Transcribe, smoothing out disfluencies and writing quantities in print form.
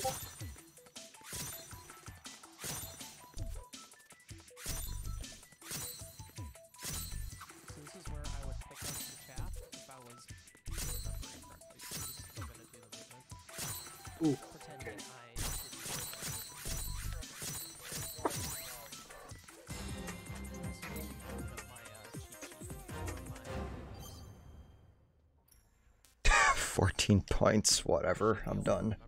this is where I would pick up the chaff if I was remembering correctly. So this is still gonna do the movement. Ooh. Pretending I didn't open up my cheat sheet or my 14 points, whatever. I'm done.